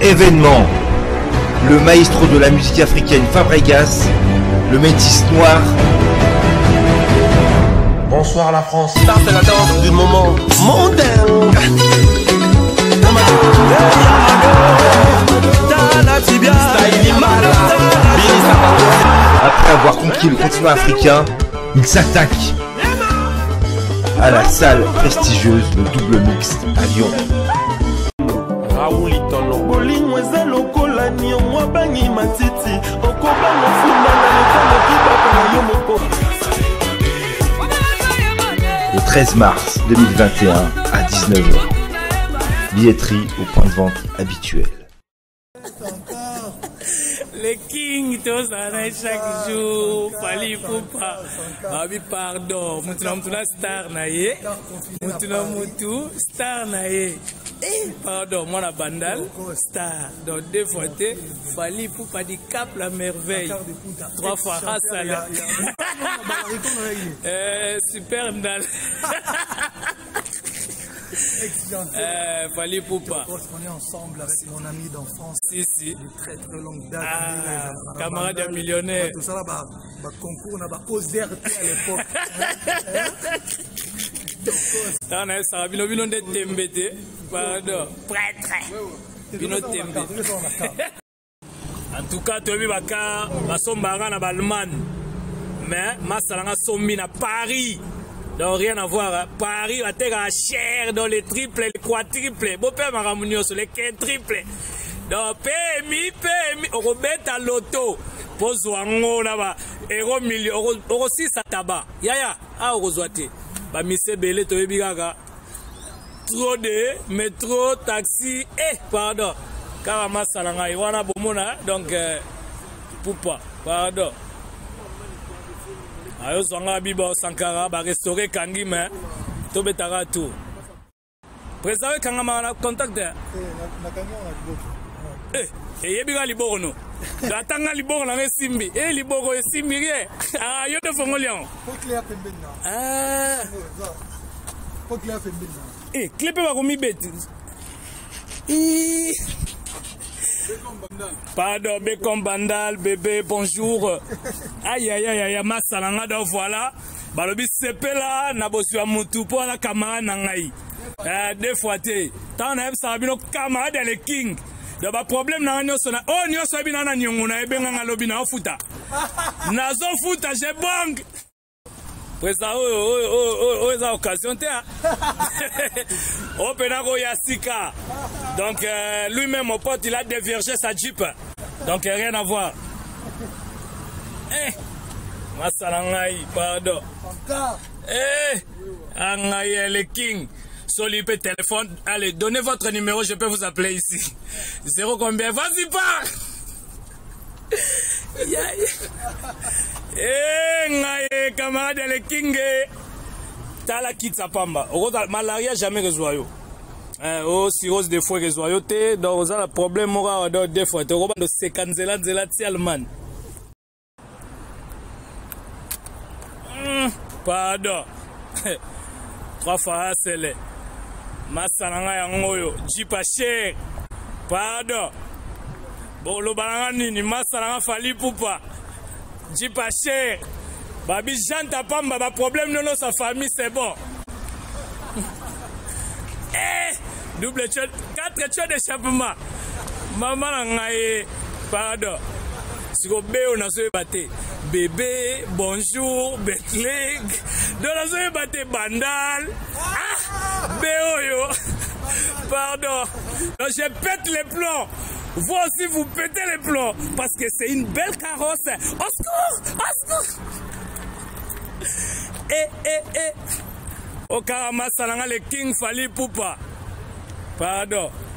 événement. Le maestro de la musique africaine Fabregas, le métis noir. Bonsoir la France. Ça c'est la danse du moment mondain. Après avoir conquis le continent africain, il s'attaque à la salle prestigieuse de double mixte à Lyon. Raoul Itono. Le 13 mars 2021 à 19h. Billetterie au point de vente habituel. Les kings, tous arrêtent chaque jour. Fali Poupa. Babi, pardon. Moutuna star naye. Moutuna moutou star naye. Pardon, moi la bandale star. Donc deux fois, Fali Poupa dit cap la merveille. 3 fois Hassala. Super Ndal. Fali Poupa. On est ensemble avec mon ami d'enfance. Si. De très très longue date. Camarade de millionnaire. Tout ça là, concours, on a OZRT à l'époque. Ça bino de tembete. Pardon. Prêtre. Bino tembete. En tout cas, tu as vu baka basombara na balman. Mais masalanga sombi na Paris. Donc rien à voir, hein. Paris va être cher dans les triples, les quadruples. Bon père maramunio sur les quintriples. Donc PMI, on remet à l'auto. Pose wango là-bas. Euro million, euro 6 à tabac. Yaya, ah orozoate. Bah mise belé to bigaga. Trop de métro, taxi, pardon. Karama salanga iwana bomona donc poupa, pardon. Ayo Zanga Bibo Sankara, restaurer Kangi, mais tout betara tout. Président Kangama a contact. Et Yebiga Liborno. La Tanga Liborno est Simbi. Et Liboro est Simbi. Ah, yo de Fongolian. Ah. Eh, clip va comme bête. Pardon, Bécom Bandal, bébé, bonjour. Aïe, Massalanga, donc voilà. Balobi Sepela, Nabosu Amoutou, pour la camarade Nangaï. 2 fois, tant on ça bino camarade les king. Il y a un problème dans l'Union. Oh, nous sommes bien dans l'Union, on a bien dans l'Obina, on fout. Nazo fout, j'ai bon. Président, oh, occasion, oh, Penago Yassika. Donc, lui-même, mon pote, il a dévergé sa Jeep. Donc, rien à voir. Massalangaï, pardon. Angaï, le king. Solipé téléphone. Allez, donnez votre numéro, je peux vous appeler ici. 0 combien? Vas-y, pars! Ngaye, camarade, le king. Tala kitsa pamba. Malaria jamais résout. Oh, cirrhose des fois résout. Donc, ça, le problème, moi, des fois, tu as 50 zélat, Allemagne. Pardon. 3 fois, c'est le. Massalanga yangoyo. Jipa cher. Pardon. Bon, le balanga ni Massalanga Fali Poupa. Jipa cher. Babi Jean Tapamba, ba problème de sa famille, c'est bon. Double shot, 4 shots d'échappement. Maman ngaye, pardon. Si vous béo na soye bate. Bébé, bonjour, Betleg. Dans la soye bate bandal. Béo yo. Pardon. Donc je pète les plombs. Vous aussi vous pétez les plombs. Parce que c'est une belle carrosse. Au secours! Au secours! Au Karama Salanga, le King Fali Poupa. Pardon.